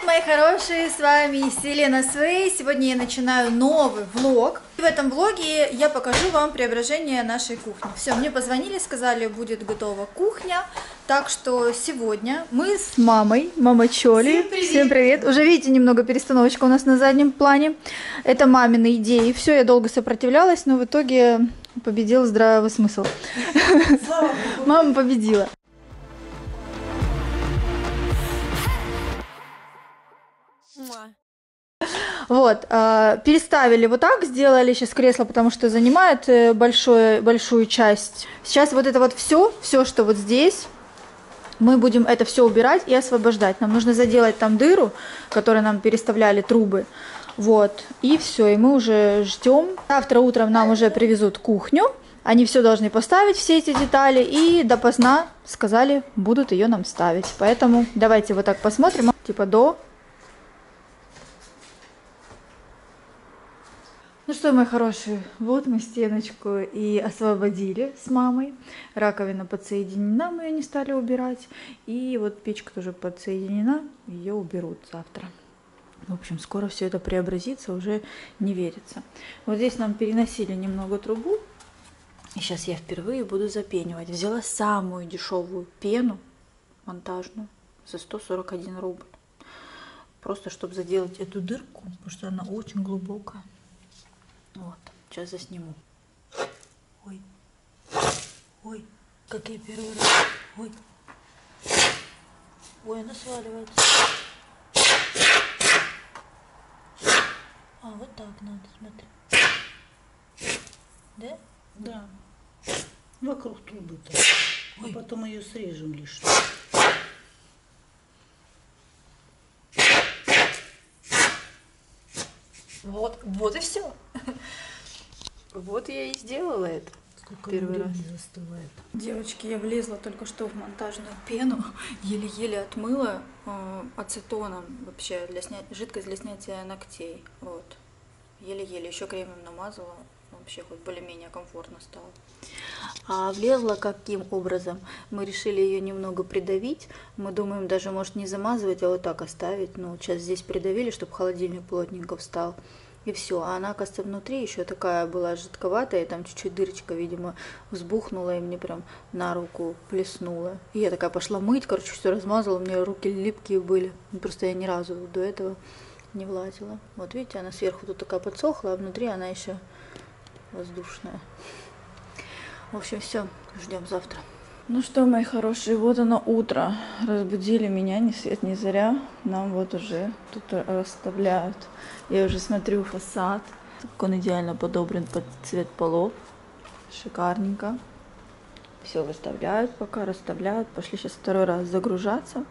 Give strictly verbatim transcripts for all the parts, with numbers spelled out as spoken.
мои хорошие, с вами Селена Свей. Сегодня я начинаю новый влог. В этом влоге я покажу вам преображение нашей кухни. Все, мне позвонили, сказали, будет готова кухня. Так что сегодня мы с мамой, мама Чоли. Всем привет. Всем привет. Уже видите, немного перестановочка у нас на заднем плане. Это мамины идеи. Все, я долго сопротивлялась, но в итоге победил здравый смысл. Мама победила. Вот, э, переставили вот так, сделали сейчас кресло, потому что занимает большое, большую часть. Сейчас вот это вот все, все, что вот здесь, мы будем это все убирать и освобождать. Нам нужно заделать там дыру, которой нам переставляли трубы. Вот, и все, и мы уже ждем. Завтра утром нам уже привезут кухню. Они все должны поставить, все эти детали, и допоздна, сказали, будут ее нам ставить. Поэтому давайте вот так посмотрим, типа до... Ну что, мои хорошие, вот мы стеночку и освободили с мамой. Раковина подсоединена, мы ее не стали убирать. И вот печка тоже подсоединена, ее уберут завтра. В общем, скоро все это преобразится, уже не верится. Вот здесь нам переносили немного трубу. И сейчас я впервые буду запенивать. Взяла самую дешевую пену монтажную за сто сорок один рубль. Просто чтобы заделать эту дырку, потому что она очень глубокая. Вот, сейчас засниму. Ой, ой, как я первый раз. Ой, ой, она сваливается. А, вот так надо, смотри. Да? Да. Вокруг трубы-то. А потом ее срежем лишь. Вот, вот и все. Вот я и сделала это. Сколько первый раз застывает. Девочки, я влезла только что в монтажную пену, еле-еле отмыла э, ацетоном вообще для снятия, жидкость для снятия ногтей. Вот. Еле-еле, еще кремом намазала. Вообще хоть более-менее комфортно стало. А влезла каким образом? Мы решили ее немного придавить. Мы думаем даже, может, не замазывать, а вот так оставить. Ну, сейчас здесь придавили, чтобы холодильник плотненько встал. И все. А она, оказывается, внутри еще такая была жидковатая. И там чуть-чуть дырочка, видимо, взбухнула и мне прям на руку плеснула. И я такая пошла мыть, короче, все размазала. У меня руки липкие были. Просто я ни разу до этого не влазила. Вот видите, она сверху тут такая подсохла, а внутри она еще воздушная. В общем, все, ждем завтра. Ну что, мои хорошие, вот оно утро. Разбудили меня, ни свет, ни заря. Нам вот уже тут расставляют. Я уже смотрю фасад. Он идеально подобран под цвет полов. Шикарненько. Все выставляют, пока расставляют. Пошли сейчас второй раз загружаться.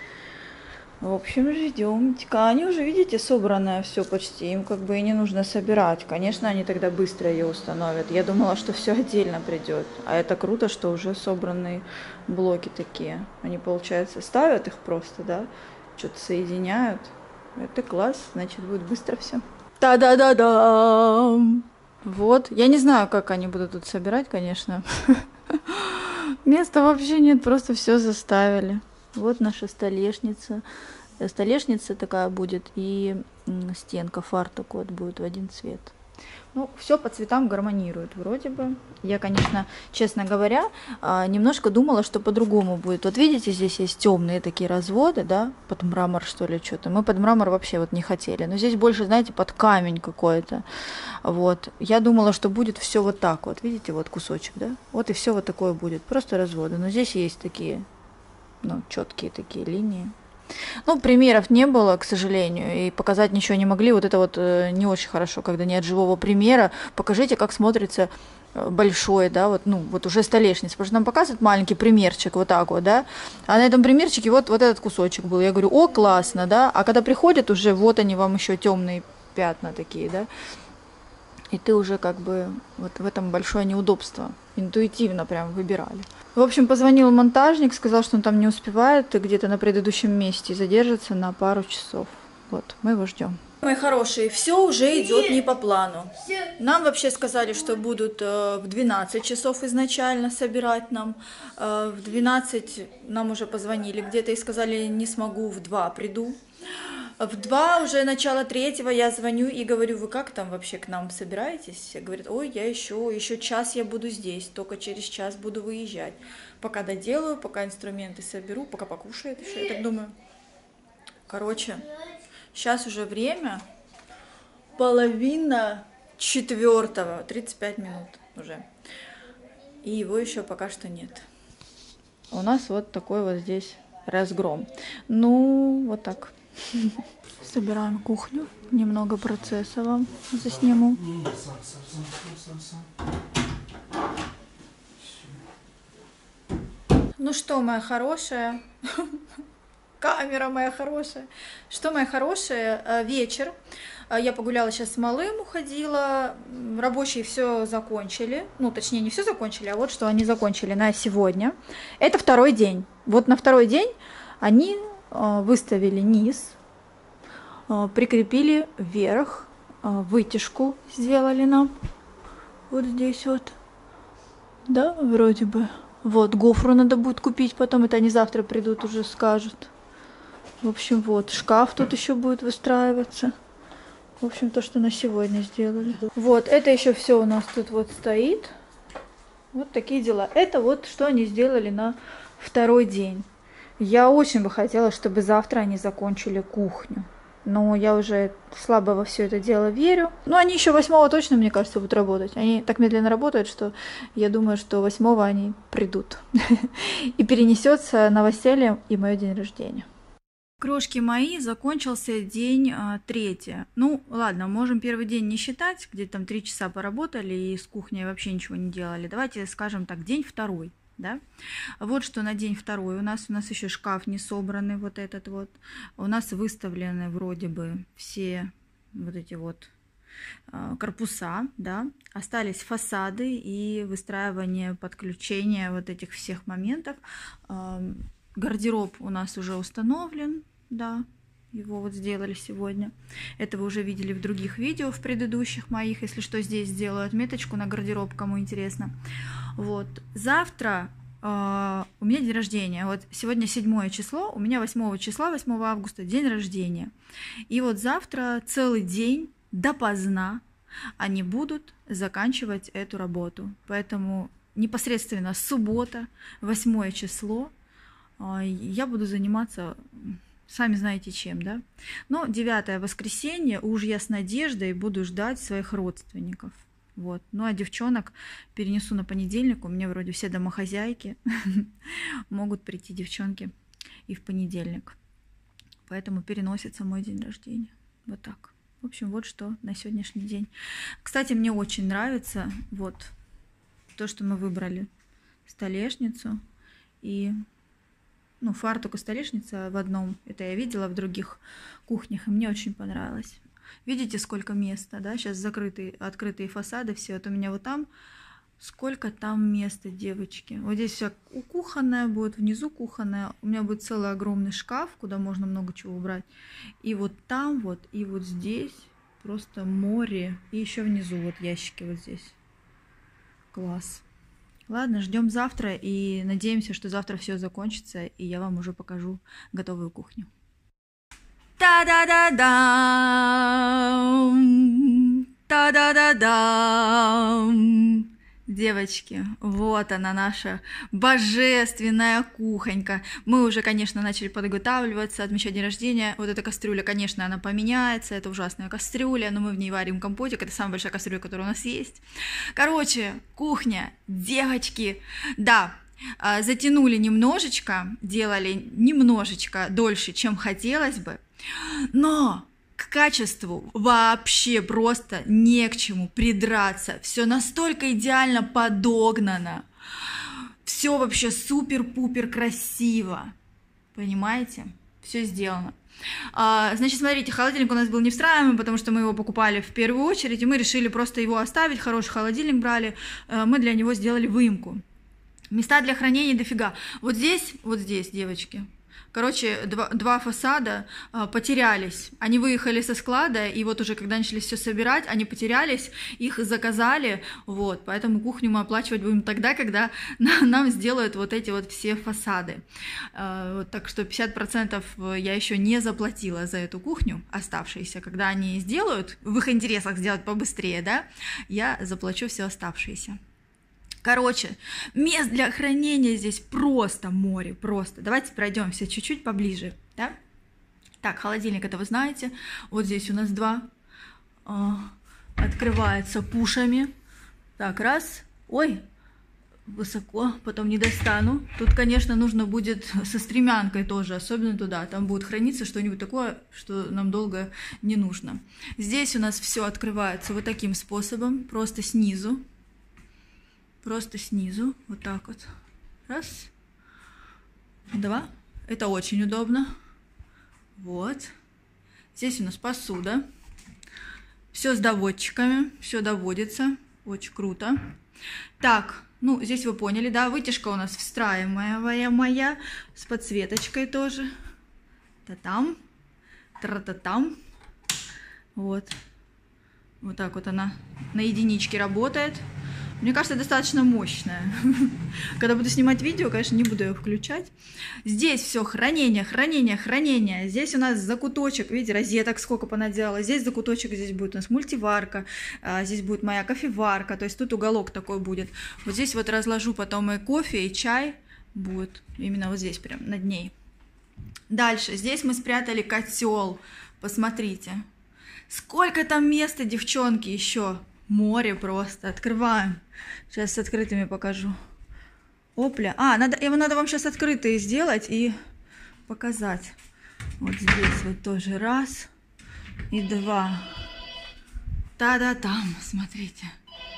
В общем, ждем. Они уже, видите, собранное все почти. Им как бы и не нужно собирать. Конечно, они тогда быстро ее установят. Я думала, что все отдельно придет. А это круто, что уже собранные блоки такие. Они, получается, ставят их просто, да, что-то соединяют. Это класс, значит, будет быстро все. Та-да-да-да! Вот. Я не знаю, как они будут тут собирать, конечно. Места вообще нет, просто все заставили. Вот наша столешница. Столешница такая будет, и стенка, фартук вот будет в один цвет. Ну, все по цветам гармонирует вроде бы. Я, конечно, честно говоря, немножко думала, что по-другому будет. Вот видите, здесь есть темные такие разводы, да, под мрамор, что ли, что-то. Мы под мрамор вообще вот не хотели. Но здесь больше, знаете, под камень какой-то. Вот. Я думала, что будет все вот так вот. Видите, вот кусочек, да? Вот и все вот такое будет. Просто разводы. Но здесь есть такие... Ну, четкие такие линии. Ну, примеров не было, к сожалению, и показать ничего не могли. Вот это вот э, не очень хорошо, когда нет живого примера. Покажите, как смотрится большой, да, вот, ну, вот уже столешница. Потому что нам показывают маленький примерчик, вот так вот, да. А на этом примерчике вот, вот этот кусочек был. Я говорю, о, классно, да. А когда приходят уже, вот они вам еще темные пятна такие, да. И ты уже как бы вот в этом большое неудобство. Интуитивно прям выбирали. В общем, позвонил монтажник, сказал, что он там не успевает, где-то на предыдущем месте, задержится на пару часов. Вот, мы его ждем. Мои хорошие, все уже идет не по плану. Нам вообще сказали, что будут в двенадцать часов изначально собирать нам. В двенадцать нам уже позвонили где-то и сказали, не смогу, в два приду. В два, уже начало третьего, я звоню и говорю, вы как там вообще к нам собираетесь? Говорят, ой, я еще, еще час я буду здесь, только через час буду выезжать. Пока доделаю, пока инструменты соберу, пока покушает еще, я так думаю. Короче, сейчас уже время, половина четвертого, тридцать пять минут уже. И его еще пока что нет. У нас вот такой вот здесь разгром. Ну, вот так. Собираем кухню. Немного процесса вам засниму. Ну что, моя хорошая, камера моя хорошая. Что, моя хорошая, вечер. Я погуляла сейчас с малым, уходила. Рабочие все закончили. Ну, точнее, не все закончили, а вот что они закончили на сегодня. Это второй день. Вот на второй день они выставили низ, прикрепили вверх, вытяжку сделали нам. Вот здесь вот. Да, вроде бы. Вот, гофру надо будет купить потом. Это они завтра придут, уже скажут. В общем, вот, шкаф тут еще будет выстраиваться. В общем, то, что на сегодня сделали. Вот, это еще все у нас тут вот стоит. Вот такие дела. Это вот, что они сделали на второй день. Я очень бы хотела, чтобы завтра они закончили кухню. Но я уже слабо во все это дело верю. Но они еще восьмого точно, мне кажется, будут работать. Они так медленно работают, что я думаю, что восьмого они придут. И перенесется новоселье и мое день рождения. Крошки мои, закончился день а, третий. Ну, ладно, можем первый день не считать, где там три часа поработали и с кухней вообще ничего не делали. Давайте скажем так, день второй, да? Вот что на день второй у нас. У нас еще шкаф не собранный, вот этот вот. У нас выставлены вроде бы все вот эти вот а, корпуса, да? Остались фасады и выстраивание, подключение вот этих всех моментов. А, Гардероб у нас уже установлен, да, его вот сделали сегодня. Это вы уже видели в других видео, в предыдущих моих. Если что, здесь сделаю отметочку на гардероб, кому интересно. Вот, завтра э, у меня день рождения. Вот сегодня седьмое число, у меня восьмого числа, восьмого августа, день рождения. И вот завтра целый день допоздна они будут заканчивать эту работу. Поэтому непосредственно суббота, восьмое число, я буду заниматься, сами знаете чем, да? Но девятое воскресенье уж я с надеждой буду ждать своих родственников. Вот. Ну а девчонок перенесу на понедельник. У меня вроде все домохозяйки. Могут прийти девчонки и в понедельник. Поэтому переносится мой день рождения. Вот так. В общем, вот что на сегодняшний день. Кстати, мне очень нравится вот то, что мы выбрали. Столешницу и... Ну, фартук и столешница в одном. Это я видела в других кухнях, и мне очень понравилось. Видите, сколько места, да? Сейчас закрытые, открытые фасады все. Вот у меня вот там, сколько там места, девочки. Вот здесь вся кухонная будет, внизу кухонная. У меня будет целый огромный шкаф, куда можно много чего убрать. И вот там вот, и вот здесь просто море. И еще внизу вот ящики вот здесь. Класс. Ладно, ждем завтра и надеемся, что завтра все закончится, и я вам уже покажу готовую кухню. Та-да-да-да! Та-да-да-да! Девочки, вот она, наша божественная кухонька. Мы уже, конечно, начали подготавливаться, отмечать день рождения. Вот эта кастрюля, конечно, она поменяется. Это ужасная кастрюля, но мы в ней варим компотик. Это самая большая кастрюля, которая у нас есть. Короче, кухня, девочки, да, затянули немножечко, делали немножечко дольше, чем хотелось бы. Но... к качеству вообще просто не к чему придраться. Все настолько идеально подогнано. Все вообще супер-пупер красиво. Понимаете? Все сделано. А, значит, смотрите, холодильник у нас был не встраиваемый, потому что мы его покупали в первую очередь, и мы решили просто его оставить. Хороший холодильник брали. Мы для него сделали выемку. Места для хранения дофига. Вот здесь, вот здесь, девочки. Короче, два, два фасада а, потерялись. Они выехали со склада, и вот уже когда начали все собирать, они потерялись, их заказали, вот, поэтому кухню мы оплачивать будем тогда, когда на, нам сделают вот эти вот все фасады. А, вот, так что пятьдесят процентов я еще не заплатила за эту кухню, оставшиеся. Когда они сделают, в их интересах сделать побыстрее, да, я заплачу все оставшееся. Короче, мест для хранения здесь просто море, просто. Давайте пройдемся чуть-чуть поближе, да? Так, холодильник, это вы знаете. Вот здесь у нас два. Открывается пушами. Так, раз. Ой, высоко, потом не достану. Тут, конечно, нужно будет со стремянкой тоже, особенно туда. Там будет храниться что-нибудь такое, что нам долго не нужно. Здесь у нас все открывается вот таким способом, просто снизу. Просто снизу, вот так вот. Раз, два. Это очень удобно. Вот. Здесь у нас посуда. Все с доводчиками, все доводится. Очень круто. Так, ну, здесь вы поняли, да, вытяжка у нас встраиваемая моя, с подсветочкой тоже. Та-там, тра-та-там. Вот. Вот так вот она на единичке работает. Мне кажется, достаточно мощная. Когда буду снимать видео, конечно, не буду ее включать. Здесь все хранение, хранение, хранение. Здесь у нас закуточек, видите, розеток сколько понаделала. Здесь закуточек, здесь будет у нас мультиварка, здесь будет моя кофеварка, то есть тут уголок такой будет. Вот здесь вот разложу потом и кофе, и чай будет именно вот здесь, прям над ней. Дальше, здесь мы спрятали котел. Посмотрите. Сколько там места, девчонки, еще. Море просто. Открываем. Сейчас с открытыми покажу. Опля. А, надо, его надо вам сейчас открытые сделать и показать. Вот здесь вот тоже раз и два. Та-да-там, смотрите.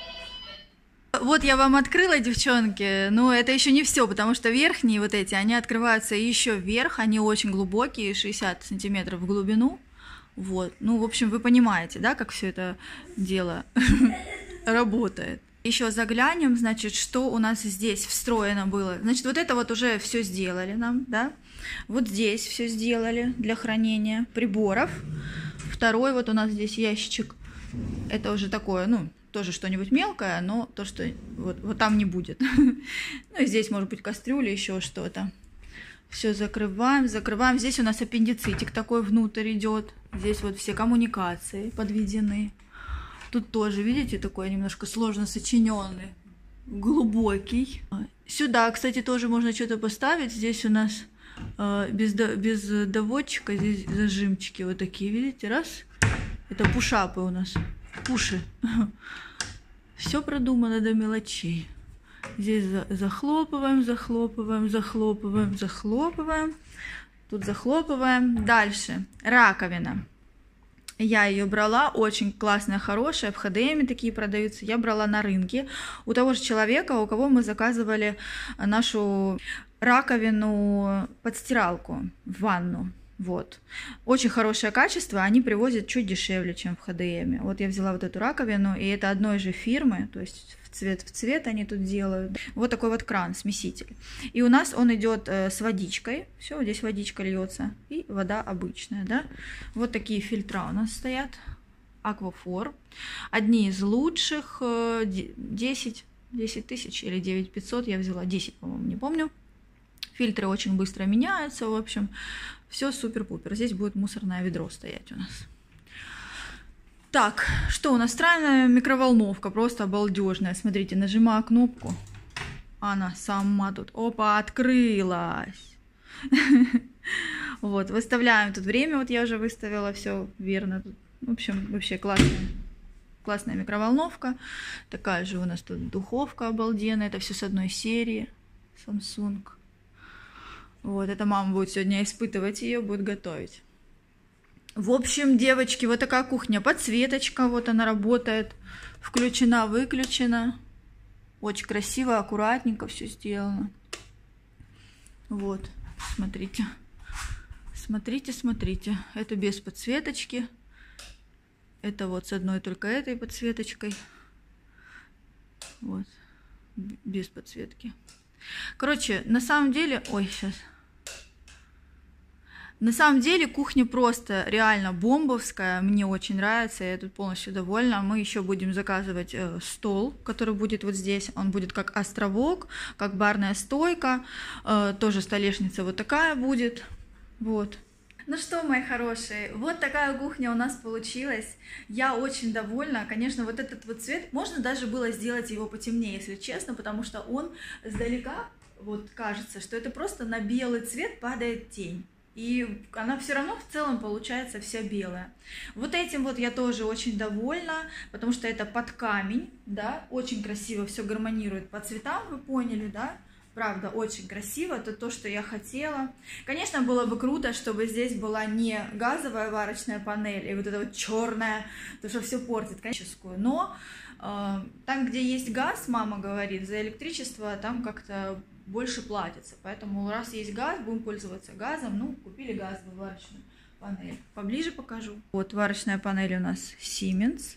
Вот я вам открыла, девчонки, но это еще не все, потому что верхние вот эти, они открываются еще вверх, они очень глубокие, шестьдесят сантиметров в глубину. Вот, ну, в общем, вы понимаете, да, как все это дело работает. Еще заглянем, значит, что у нас здесь встроено было. Значит, вот это вот уже все сделали нам, да. Вот здесь все сделали для хранения приборов. Второй вот у нас здесь ящичек. Это уже такое, ну, тоже что-нибудь мелкое, но то, что вот, вот там не будет. Ну, и здесь может быть кастрюля, еще что-то. Все закрываем, закрываем. Здесь у нас аппендицитик такой внутрь идет. Здесь вот все коммуникации подведены. Тут тоже, видите, такой немножко сложно сочиненный, глубокий. Сюда, кстати, тоже можно что-то поставить. Здесь у нас э, без, без доводчика, здесь зажимчики вот такие, видите, раз. Это пушапы у нас, пуши. Все продумано до мелочей. Здесь захлопываем, захлопываем, захлопываем, захлопываем. Тут захлопываем. Дальше. Раковина. Я ее брала, очень классная, хорошая, в эйч ди эм такие продаются. Я брала на рынке у того же человека, у кого мы заказывали нашу раковину под стиралку в ванну. Вот. Очень хорошее качество, они привозят чуть дешевле, чем в эйч ди эм. Вот я взяла вот эту раковину, и это одной же фирмы, то есть в цвет в цвет они тут делают. Вот такой вот кран, смеситель. И у нас он идет э, с водичкой. Все, здесь водичка льется. И вода обычная, да. Вот такие фильтра у нас стоят. Аквафор. Одни из лучших. Э, десять тысяч или девять пятьсот. Я взяла десять, по-моему, не помню. Фильтры очень быстро меняются, в общем. Все супер-пупер. Здесь будет мусорное ведро стоять у нас. Так, что у нас? Встроенная микроволновка, просто обалдежная. Смотрите, нажимаю кнопку, она сама тут, опа, открылась. Вот, выставляем тут время, вот я уже выставила, все верно. В общем, вообще классная, классная микроволновка. Такая же у нас тут духовка обалденная, это все с одной серии, Samsung. Вот, это мама будет сегодня испытывать ее, будет готовить. В общем, девочки, вот такая кухня. Подсветочка, вот она работает. Включена, выключена. Очень красиво, аккуратненько все сделано. Вот, смотрите. Смотрите, смотрите. Это без подсветочки. Это вот с одной только этой подсветочкой. Вот, без подсветки. Короче, на самом деле... Ой, сейчас... На самом деле кухня просто реально бомбовская, мне очень нравится, я тут полностью довольна. Мы еще будем заказывать э, стол, который будет вот здесь, он будет как островок, как барная стойка, э, тоже столешница вот такая будет, вот. Ну что, мои хорошие, вот такая кухня у нас получилась. Я очень довольна. Конечно, вот этот вот цвет, можно даже было сделать его потемнее, если честно, потому что он сдалека, вот кажется, что это просто на белый цвет падает тень. И она все равно в целом получается вся белая. Вот этим вот я тоже очень довольна, потому что это под камень, да, очень красиво все гармонирует по цветам, вы поняли, да? Правда, очень красиво, это то, что я хотела. Конечно, было бы круто, чтобы здесь была не газовая варочная панель и вот эта вот черная, то, что все портит, конечно, но э, там, где есть газ, мама говорит, за электричество там как-то больше платится. Поэтому раз есть газ, будем пользоваться газом. Ну, купили газовую варочную панель. Поближе покажу. Вот варочная панель у нас Siemens.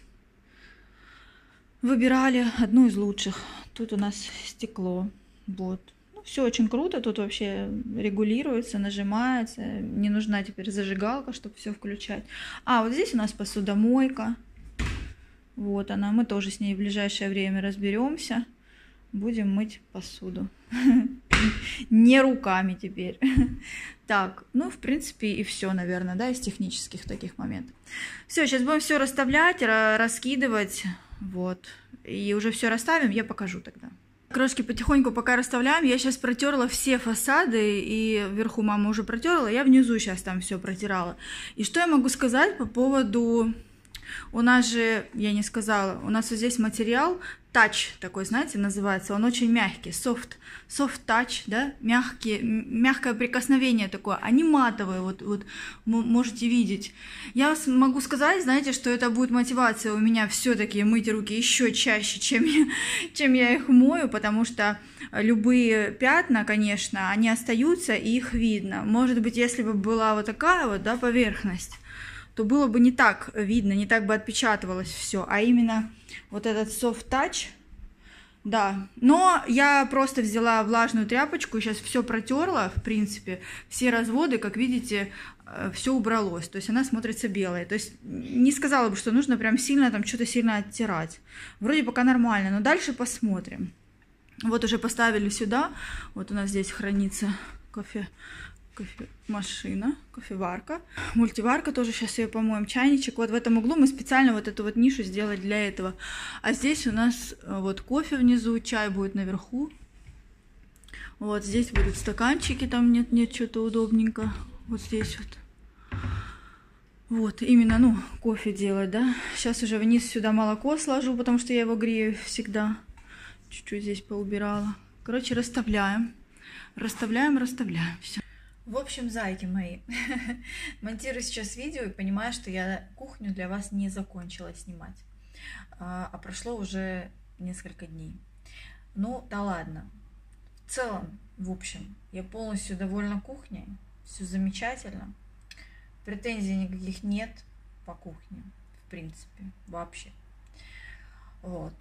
Выбирали одну из лучших. Тут у нас стекло. Вот. Ну, все очень круто. Тут вообще регулируется, нажимается. Не нужна теперь зажигалка, чтобы все включать. А, вот здесь у нас посудомойка. Вот она. Мы тоже с ней в ближайшее время разберемся. Будем мыть посуду. Не руками теперь. Так, ну, в принципе, и все, наверное, да, из технических таких моментов. Все, сейчас будем все расставлять, раскидывать. Вот. И уже все расставим, я покажу тогда. Крошки, потихоньку пока расставляем. Я сейчас протерла все фасады, и вверху мама уже протерла, я внизу сейчас там все протирала. И что я могу сказать по поводу... У нас же, я не сказала, у нас вот здесь материал touch такой, знаете, называется, он очень мягкий, soft, soft touch, да, мягкий, мягкое прикосновение такое, а не матовое, вот, вот можете видеть. Я могу сказать, знаете, что это будет мотивация у меня все-таки мыть руки еще чаще, чем я, чем я их мою, потому что любые пятна, конечно, они остаются и их видно. Может быть, если бы была вот такая вот, да, поверхность, то было бы не так видно, не так бы отпечатывалось все, а именно вот этот soft touch, да. Но я просто взяла влажную тряпочку и сейчас все протерла, в принципе, все разводы, как видите, все убралось, то есть она смотрится белой. То есть не сказала бы, что нужно прям сильно там что-то сильно оттирать. Вроде пока нормально, но дальше посмотрим. Вот уже поставили сюда, вот у нас здесь хранится кофе. Кофемашина, кофеварка, мультиварка тоже, сейчас ее помоем, чайничек. Вот в этом углу мы специально вот эту вот нишу сделали для этого. А здесь у нас вот кофе внизу, чай будет наверху. Вот здесь будут стаканчики, там нет-нет, что-то удобненько. Вот здесь вот. Вот, именно, ну, кофе делать, да. Сейчас уже вниз сюда молоко сложу, потому что я его грею всегда. Чуть-чуть здесь поубирала. Короче, расставляем. Расставляем, расставляем. Все. В общем, зайки мои, монтирую сейчас видео и понимаю, что я кухню для вас не закончила снимать, а прошло уже несколько дней. Ну, да ладно. В целом, в общем, я полностью довольна кухней, все замечательно, претензий никаких нет по кухне, в принципе, вообще. Вот.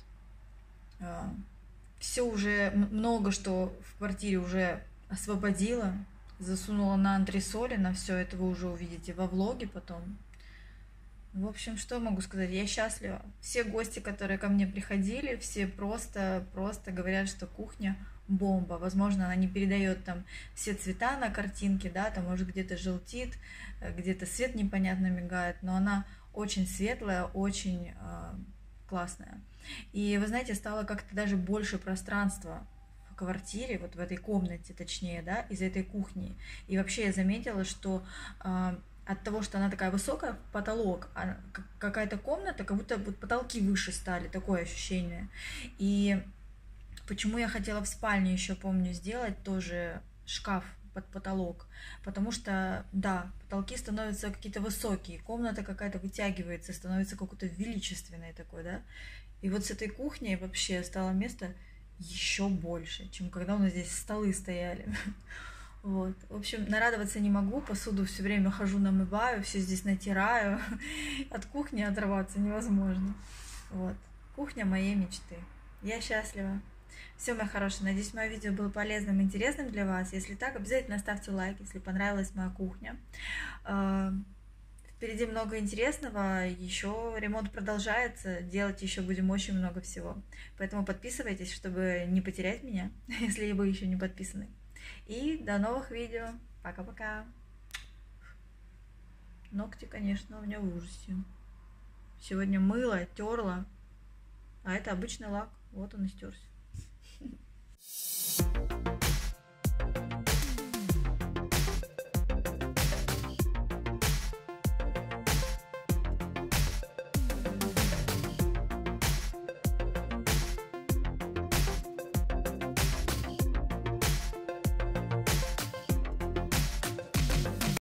Все уже, много что в квартире уже освободила. Засунула на антресоли, на все это вы уже увидите во влоге потом. В общем, что могу сказать, я счастлива. Все гости, которые ко мне приходили, все просто, просто говорят, что кухня бомба. Возможно, она не передает там все цвета на картинке, да, там может где-то желтит, где-то свет непонятно мигает, но она очень светлая, очень э, классная. И вы знаете, стало как-то даже больше пространства в квартире, вот в этой комнате, точнее, да, из этой кухни. И вообще я заметила, что э, от того, что она такая высокая, потолок, а какая-то комната, как будто вот потолки выше стали, такое ощущение. И почему я хотела в спальне еще, помню, сделать тоже шкаф под потолок, потому что, да, потолки становятся какие-то высокие, комната какая-то вытягивается, становится какой-то величественной такой, да. И вот с этой кухней вообще стало место еще больше, чем когда у нас здесь столы стояли. Вот. В общем, нарадоваться не могу, посуду все время хожу, намываю, все здесь натираю. От кухни оторваться невозможно. Вот. Кухня моей мечты. Я счастлива. Все, мои хорошие, надеюсь, мое видео было полезным и интересным для вас. Если так, обязательно ставьте лайк, если понравилась моя кухня. Впереди много интересного, еще ремонт продолжается, делать еще будем очень много всего. Поэтому подписывайтесь, чтобы не потерять меня, если вы еще не подписаны. И до новых видео. Пока-пока. Ногти, конечно, у меня в ужасе. Сегодня мыла, терла, а это обычный лак. Вот он и стерся.